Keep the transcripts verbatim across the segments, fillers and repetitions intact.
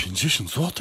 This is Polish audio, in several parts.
pięćdziesiąt złotych?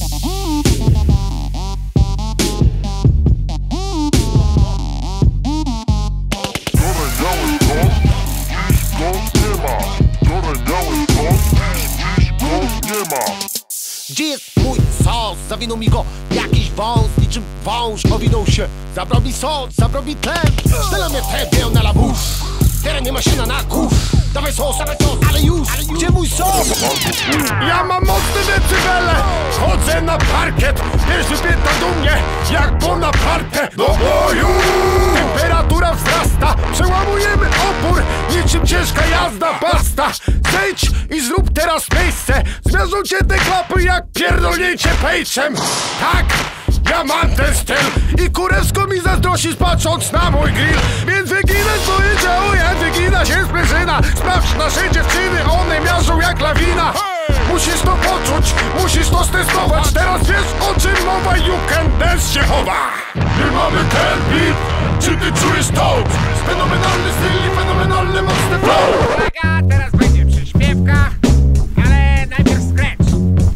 Gdzie jest mój sos? Zawinął mi go jakiś wąs, niczym wąż owinął się. Zabrał mi soc, zabrał mi tlen. Sztela mnie tebię na la bouche. Teraz nie maszyna na kurz. Dawaj sos, dawaj sos, ale już, gdzie mój sos? Ja mam mocne decybele. Chodzę na parkiet. Pierwszy pyta do mnie, jak Bonaparte. Do boju! Temperatura wzrasta. Przełamujemy opór, niczym ciężka jazda. Basta, zejdź i zrób teraz miejsce. Zmiażdżą cię te klapy jak pierdolnięcie pejczem. Tak, ja mam ten styl i kurewsko mi zazdrościsz patrząc na mój grill. Więc wyginać powiedział, jak wygina się sprężyna. Sprawdź nasze dziewczyny, one miażdżą jak lawina. Musisz to poczuć, musisz to stestować. Teraz wiesz o czym mowa, you can dance się chowa. My mamy ten beat, czy ty czujesz to? Fenomenalny styl i fenomenalny mocny flow. Uwaga, teraz będzie przyśpiewka, ale najpierw scratch.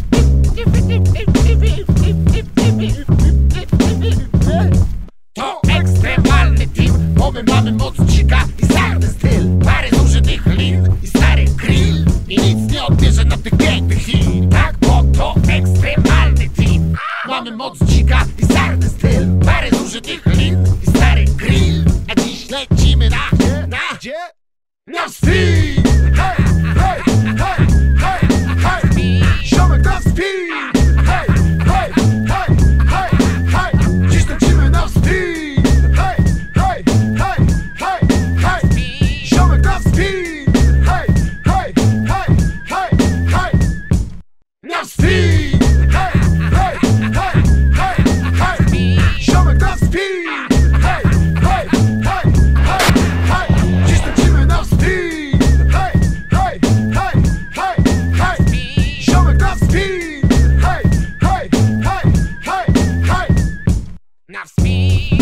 To ekstremalny team, bo my mamy moc dzika i sarny styl. Parę zużytych lin i stary grill i nic nie odbierze na tych pięknych hit. Tak, bo to ekstremalny team. Mamy moc dzika i sarny styl. Parę zużytych lin i stary grill. A dziś lecimy na, na, gdzie? Na street! Hej, hej, hej, hej, hej! Ziomek na speed! Hej, hej, hej, hej, hej! Dziś lecimy na speed! Hej, hej, hej, hej, hej! Ziomek na speed! Hej, hej, hej, hej, hej! Na speed! Hej, hej, hej, hej, hej! Ziomek na speed! Hej, hej, hej, hej, hej! Dziś lecimy na speed! Hej, hej, hej, hej, hej! Ziomek na speed! Hej, hej, hej, hej, hej! Na speed!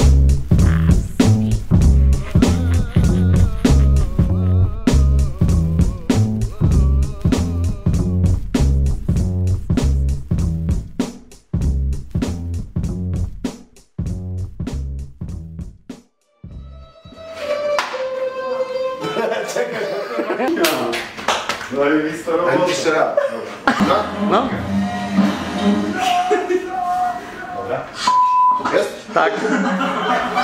No i lista robota. Jeszcze raz. Dobra. No. Dobra. Jest? Tak.